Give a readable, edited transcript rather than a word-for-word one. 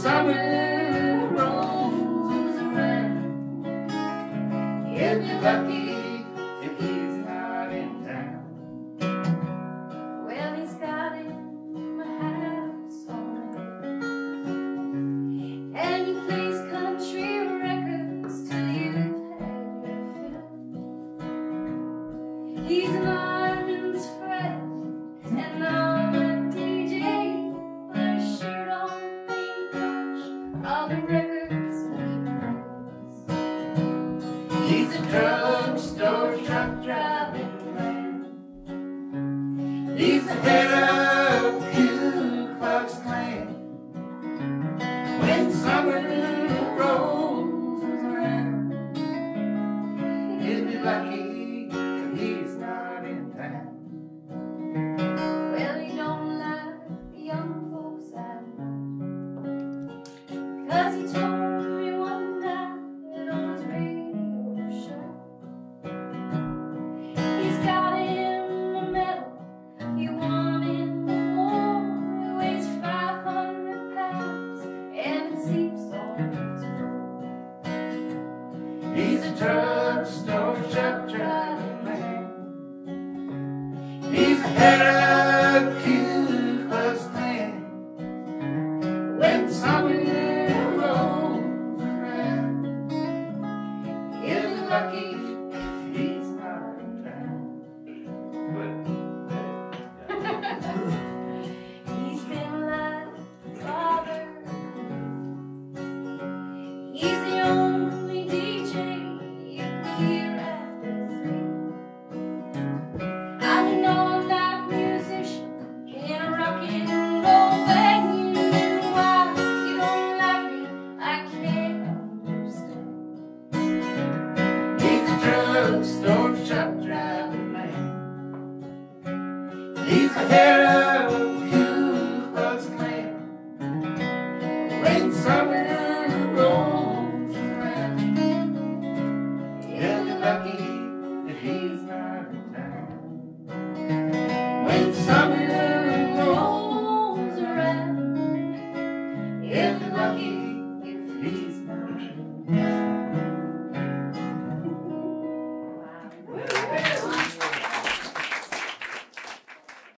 summer rolls around, he'll be lucky if he's not in town. Well, he's got him a house on it, and he plays country records till you've had your fill. He's Marvin's friend, and all the DJ, but his shirt on ain't much all the records he plays. He's a drugstore truck driving man. He's the head of Ku Klux Klan. When summer rolls around, he'll be lucky if he's not in town. Well, he don't like the young folks I know, 'cause he told me one night on his radio show. He's got him a medal he won in the war. He weighs 500 pounds and it seeps on his floor. He's a drugstore truck driving man. He's the head of Ku Klux Klan. When summer